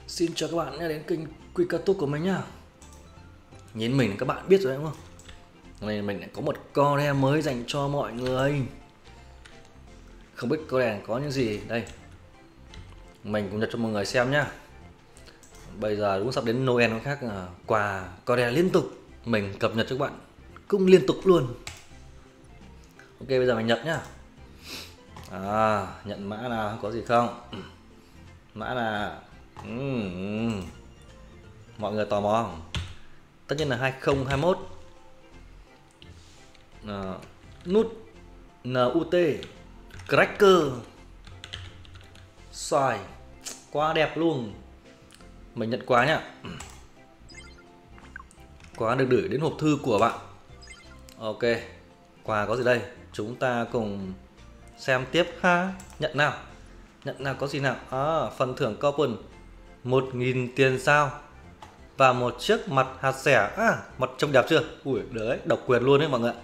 Xin chào các bạn đã đến kênh Quy Ca Túc của mình nhá. Nhìn mình các bạn biết rồi đúng không? Hôm nay mình lại có một content mới dành cho mọi người. Không biết content có những gì đây. Mình cũng nhật cho mọi người xem nhá. Bây giờ đúng sắp đến Noel khác, quà content liên tục mình cập nhật cho các bạn, cũng liên tục luôn. Ok, bây giờ mình nhập nhá. Nhận mã nào, có gì không? Mã là mọi người tò mò không? Tất nhiên là 2021. Nút NUT Cracker xoài quá đẹp luôn. Mình nhận quà nhá. Quà được gửi đến hộp thư của bạn. Ok, quà có gì đây? Chúng ta cùng xem tiếp ha. Nhận nào. Nhận nào, có gì nào? Phần thưởng coupon 1.000 tiền sao và một chiếc mặt hạt xẻ. Mặt trông đẹp chưa? Ui đấy, độc quyền luôn đấy mọi người.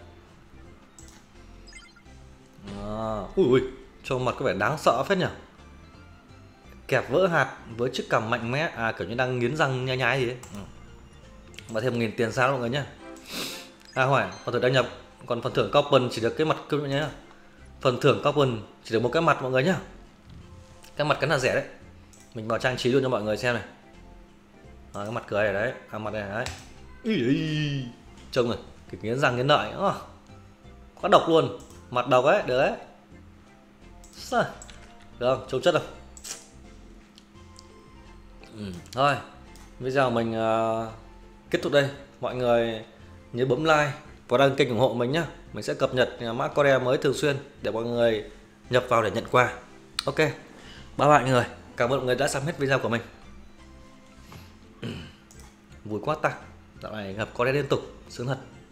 Ui, cho mặt có vẻ đáng sợ phết nhỉ. Kẹp vỡ hạt với chiếc cằm mạnh mẽ, kiểu như đang nghiến răng nhai nhái gì đấy. Và thêm 1.000 tiền sao mọi người nhá. Hỏi phần thưởng đăng nhập, còn phần thưởng coupon chỉ được cái mặt cơ nhá. Phần thưởng coupon chỉ được một cái mặt mọi người nhá. Cái mặt cắn là rẻ đấy. Mình vào trang trí luôn cho mọi người xem này. Cái mặt cười này đấy, mặt này đấy. Trông rồi, cái nghiến răng nghiến lợi. Quá độc luôn, mặt độc ấy, được đấy. Được không, trông chất không? Thôi, bây giờ mình kết thúc đây. Mọi người nhớ bấm like và đăng kênh ủng hộ mình nhé. Mình sẽ cập nhật mã Korea mới thường xuyên để mọi người nhập vào để nhận quà. Ok, bye bye mọi người. Cảm ơn mọi người đã xem hết video của mình. Vui quá ta. Dạo này gặp Korea liên tục, sướng thật.